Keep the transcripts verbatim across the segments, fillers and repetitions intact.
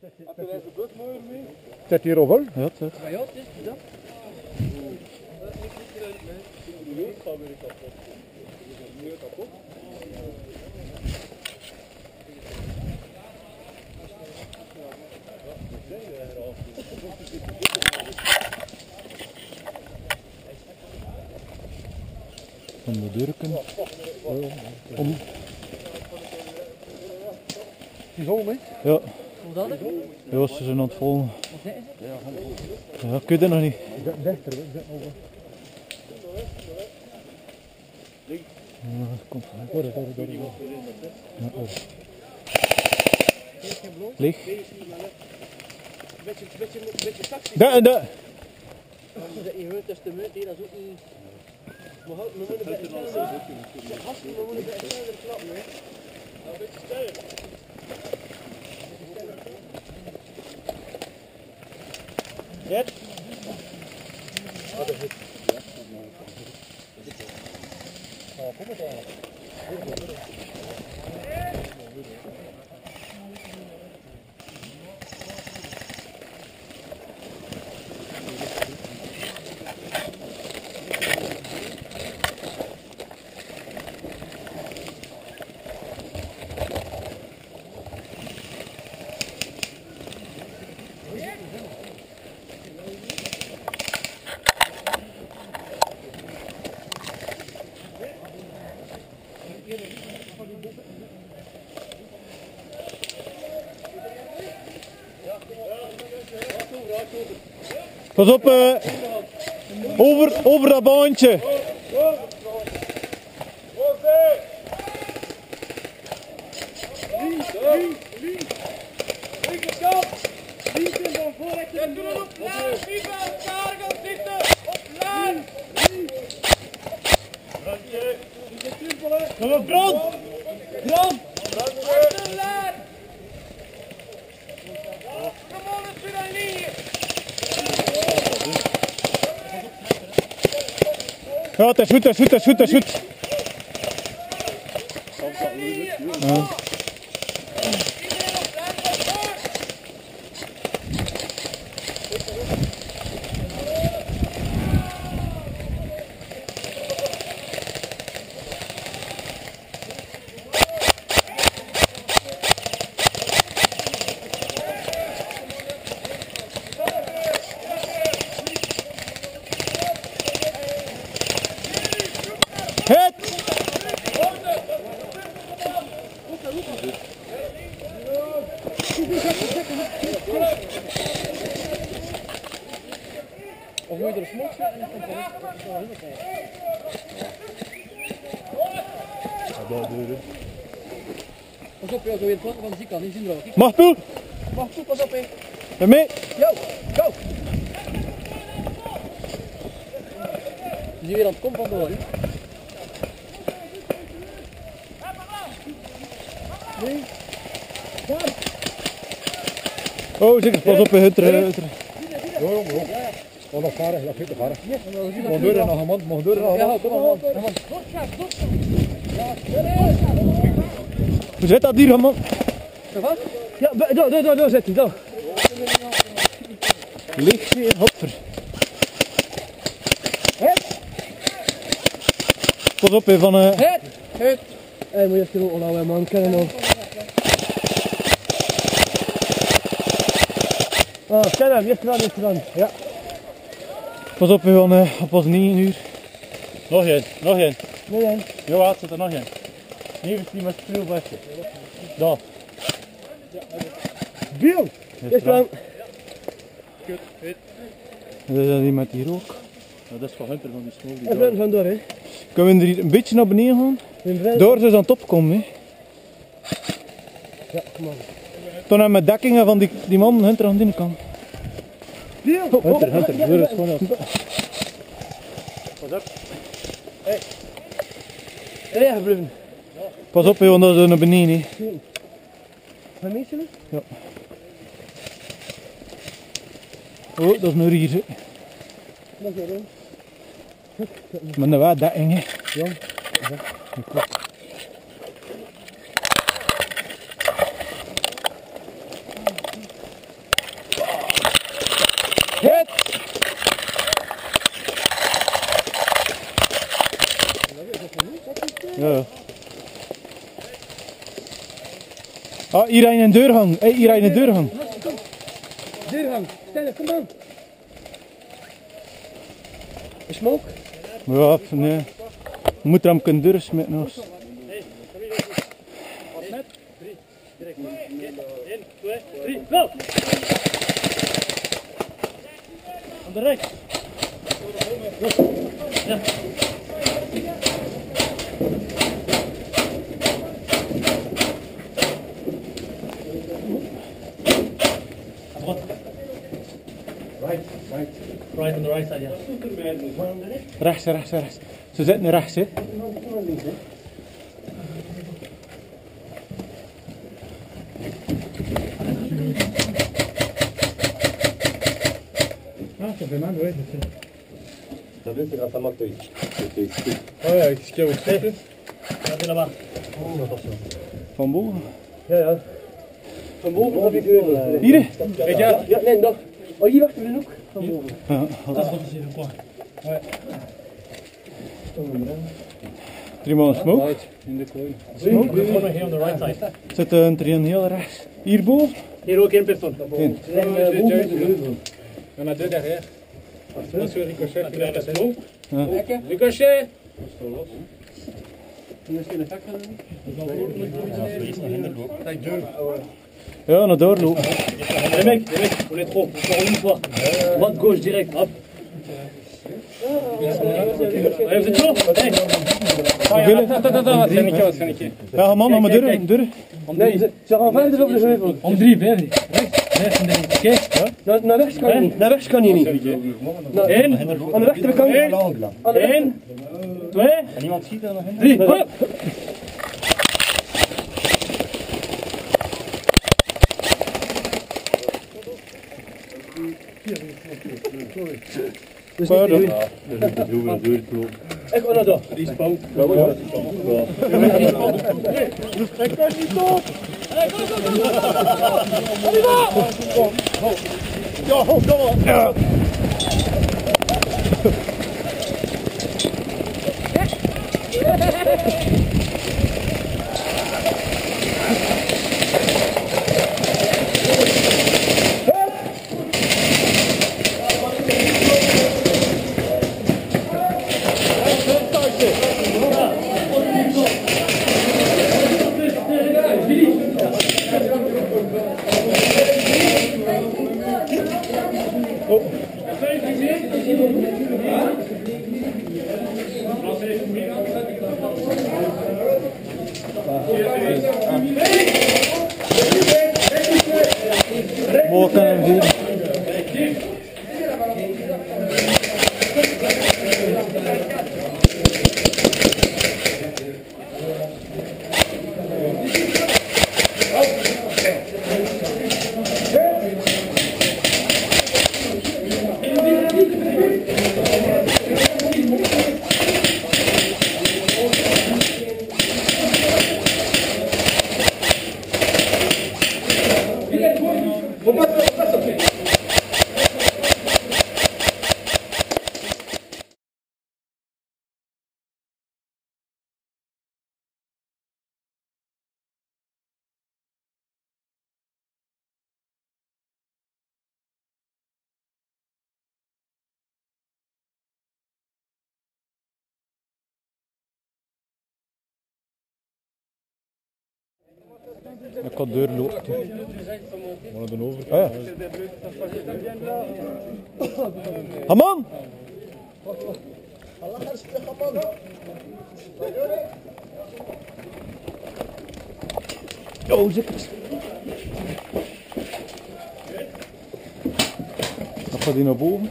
Heb je deze bloed mooi mee? Zet hier over? Ja, het zit. Ja, ja, het is dat. Om de deuren. Om. Die hol mee? Ja. Hoe dat? Ja, ze zijn aan het volgen. Wat zeggen ze? Ja, kun je dat nog niet? Ik zet dichter, ik zet over. Ja, komt Door, door, door, door. ja, oh. Leeg. Beetje, beetje, beetje taxi. Daar en daar. Je hoort testament hier, dat is ook niet... We moeten bij het sneller. We moeten bij het sneller klappen, hè. Een beetje sneller. Zet. Pas op, uh, over, over dat baantje. Kom op, brand! Brand! Ja, het is goed, het is goed, het is goed, het is goed. Ja. Het! Of moet je er een smok zetten en dan komt er pas op, ja, zo weer het van de ziek kan niet zien rood. Mag toe! Mag toe, pas op, hé. Ben mee? Yo, go! Je ziet weer aan het kom van door, hè. Nee. Oh, zeker, pas op, Hunter. Hunter. Door, door. Oh, nog varen, dat gaat te varen. Mag door en nog een man, mag door en nog een Ja, man. kom maar, kom maar. Hoe zit dat dier, man? Wat? Ja, door, door, door, door zet hij, door. Leeg weer, hopper. Pas op, hè, van... Uh... Het, het. Hé, moet je even ophouden, man, kennen nog. Ah, ken hem, je hebt er aan, je hebt er aan. Ja. Pas op, hè, van... Uh, pas negen uur. Nog één, nog één. Nee, hè. Ja, wat zit er nog één? negentien met veel beste. Daar. Biel! Is er aan. Kut, hit. Dat is die met die rook. Ja, dat is van Hunter van die smoel die En daar. we gaan door, hè. Kunnen we hier een beetje naar beneden gaan? Door ze aan het opkomen, hè. Ja, kom maar. Toen hebben we met dekkingen van die, die man Hunter aan die kant. Biel! Hunter, Hunter, doe het gewoon uit. Pas op. Ja, gebleven. Pas op, hè, want dat is naar beneden, hè. Gaan we meestal? Ja. Oh, dat is een rier, hè. Dat is erin. Maar dat was dekking, hè. Ja. Hit! Ja. Ah, hier rijdt een deurgang. Hey, hier rijdt een deurgang. Deurgang, stel kom aan. Een smoke? Ja, nee. Je moet er hem kunnen deur smitten. Als. één, twee, drie, go! Aan de rechts. Ja. Right, right. Right on the right side, ja. Rechts, rechts, rechts. Ze zitten rechts, hè. Ah, ça fait mal, ouais, je sais. T'as vu, c'est grâce à moi que t'as eu. Ah ouais, avec ce qu'il y a au-dessus. Regardez là-bas. Van boven. Ja, ja. Van boven heb ik weer. Hier, hè. Regarde. Ja, nee, nog. Oh, hier achter de hoek. Van boven. Ja, Dat is wat is even quoi. drie man smoke. Right, in de kooi. Smoke. Gewoon nog hier on the right side. Zit een trien heel rechts. Hierboven. Hier ook één persoon. Eén. En uh, boven de heuvel. Il y en a deux derrière. Attention, ricochet. Après, dat is smoke. Ja. Ricochet! Misschien een gek gaan doen. Kijk, deux. Ja, naar doorlopen. Les mecs, les mecs, on est trop. Encore une fois. Droite, gauche, direct. Hop. Allez, vous êtes chaud? Allez. Hoeveel? Attends, attends, attends, c'est niqué, c'est niqué. Ja, man, naar mijn deur. deur. Nee, ze, ze gaan verder op de heuvel. Om drie, verder. Rechts, rechts en links. Oké? Naar, naar rechts kan je niet. Naar rechts kan je niet. Eén. Aan de rechterkant. Aan de Eén. Twee. En iemand ziet er nog in? Drie. Hop. Pardon. Echt onder door. Die spook. Ik kan niet op. Ja, kom op. Ja. Wat kan hem zien? Ik kan deur lopen. We gaan over. Ah, ja. Haman! Oh, zeker. Dan gaat hij naar boven.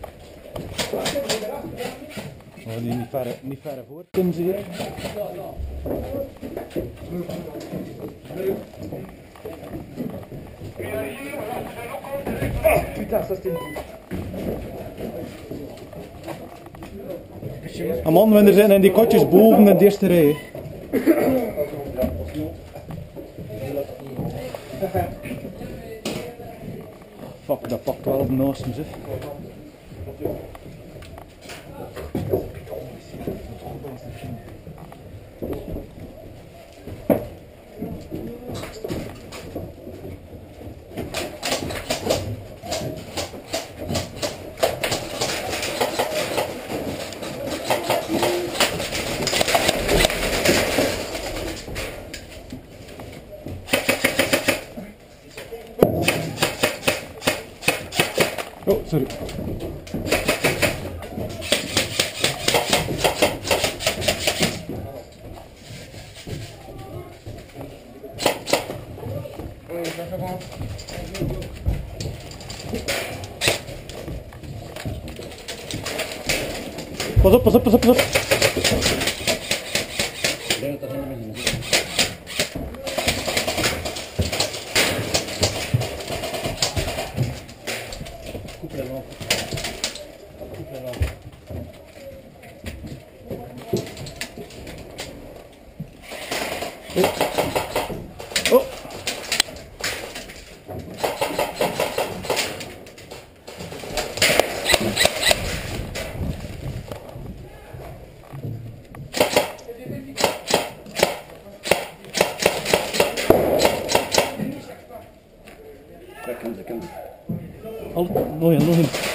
Oh, die niet ver, niet ver voor. Kunnen ze hier? Ah, putain, ça c'était een man, wanneer zijn in die kotjes boven in de eerste rij. Fuck, dat pakt wel op de naasten, zeg. Oh, sorry. Pas op, pas op, pas op, pas op. Oh. Al, nog een, nog een.